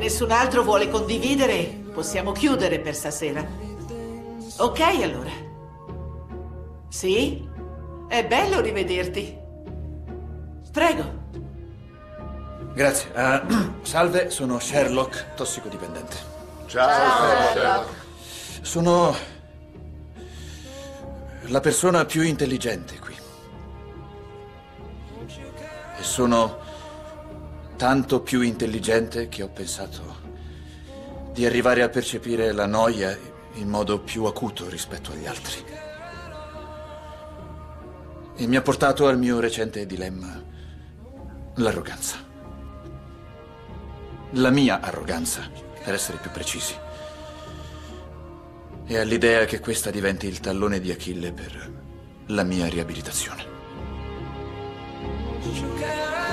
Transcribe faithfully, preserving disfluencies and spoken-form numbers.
nessun altro vuole condividere, possiamo chiudere per stasera. Ok, allora. Sì? È bello rivederti. Prego. Grazie. Uh, salve, sono Sherlock, tossicodipendente. Ciao, Ciao Sherlock. Sono la persona più intelligente qui. E sono tanto più intelligente che ho pensato di arrivare a percepire la noia in modo più acuto rispetto agli altri. E mi ha portato al mio recente dilemma, l'arroganza. La mia arroganza, per essere più precisi. E all'idea che questa diventi il tallone di Achille per la mia riabilitazione.